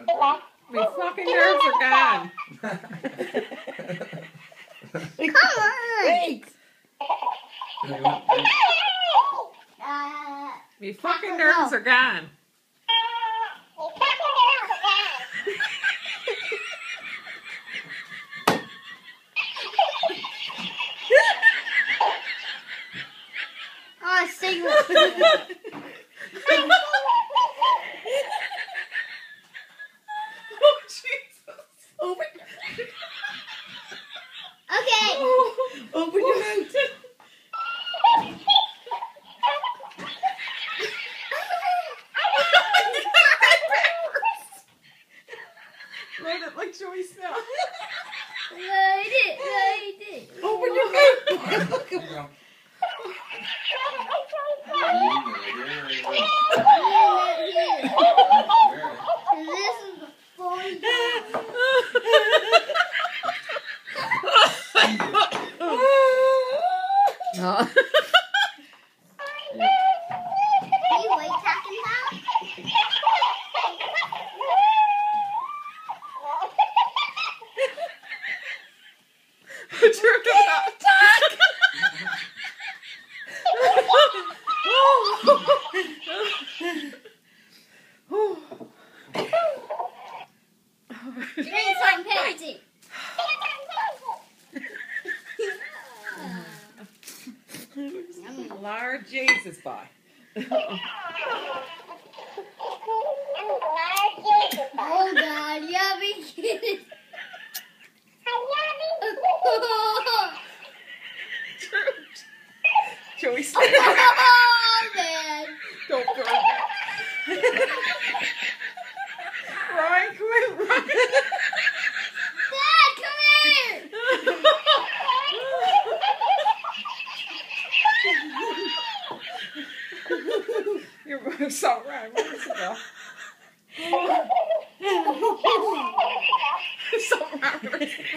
My fucking nerves are gone. Come on. Wait. My fucking nerves are gone. Oh, signal. Oh, Jesus. Open Okay. Open your mouth. Let it like Joyce now. Light it. Open your mouth. This is before you. Oh. Are you white talking about? Turn it up. Drink some Pepsi. Lord Jesus, boy. Oh God, yeah, be kidding. Joyce. Oh man. Don't throw that. Ryan, come in, Ryan. Dad, come here. You're so right. Where's it go? So right.